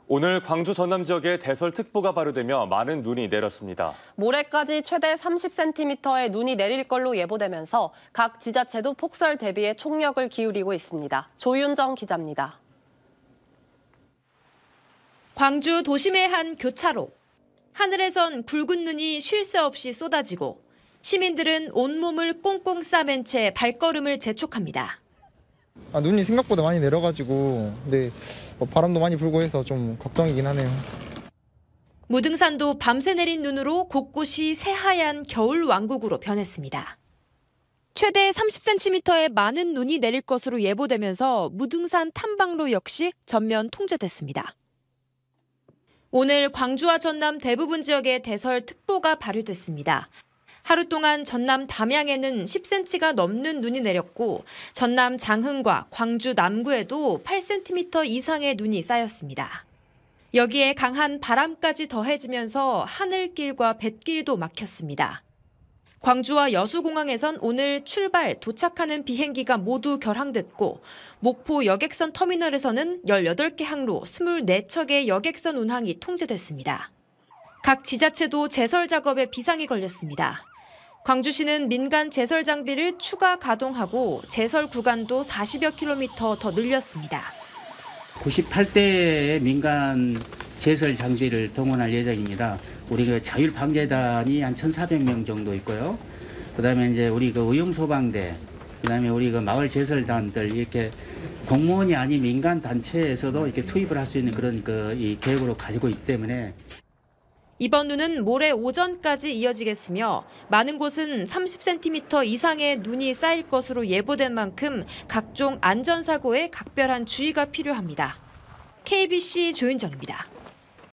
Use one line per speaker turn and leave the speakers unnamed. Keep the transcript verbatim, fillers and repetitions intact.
오늘 광주 전남 지역에 대설특보가 발효되며 많은 눈이 내렸습니다.
모레까지 최대 삼십 센티미터의 눈이 내릴 걸로 예보되면서 각 지자체도 폭설 대비에 총력을 기울이고 있습니다. 조윤정 기자입니다.
광주 도심의 한 교차로. 하늘에선 굵은 눈이 쉴 새 없이 쏟아지고 시민들은 온몸을 꽁꽁 싸맨 채 발걸음을 재촉합니다.
아, 눈이 생각보다 많이 내려가지고 근데 뭐 바람도 많이 불고 해서 좀 걱정이긴 하네요.
무등산도 밤새 내린 눈으로 곳곳이 새하얀 겨울 왕국으로 변했습니다. 최대 삼십 센티미터의 많은 눈이 내릴 것으로 예보되면서 무등산 탐방로 역시 전면 통제됐습니다. 오늘 광주와 전남 대부분 지역에 대설특보가 발효됐습니다. 하루 동안 전남 담양에는 십 센티미터가 넘는 눈이 내렸고 전남 장흥과 광주 남구에도 팔 센티미터 이상의 눈이 쌓였습니다. 여기에 강한 바람까지 더해지면서 하늘길과 뱃길도 막혔습니다. 광주와 여수공항에선 오늘 출발, 도착하는 비행기가 모두 결항됐고 목포 여객선 터미널에서는 열여덟 개 항로 이십사 척의 여객선 운항이 통제됐습니다. 각 지자체도 제설 작업에 비상이 걸렸습니다. 광주시는 민간 제설 장비를 추가 가동하고 제설 구간도 사십여 킬로미터 더 늘렸습니다.
구십팔 대의 민간 제설 장비를 동원할 예정입니다. 우리 그 자율방재단이 한 천사백 명 정도 있고요. 그다음에 이제 우리 그 의용소방대, 그다음에 우리 그 마을 제설단들 이렇게 공무원이 아닌 민간 단체에서도 이렇게 투입을 할 수 있는 그런 그 이 계획으로 가지고 있기 때문에.
이번 눈은 모레 오전까지 이어지겠으며 많은 곳은 삼십 센티미터 이상의 눈이 쌓일 것으로 예보된 만큼 각종 안전사고에 각별한 주의가 필요합니다. 케이비씨 조윤정입니다.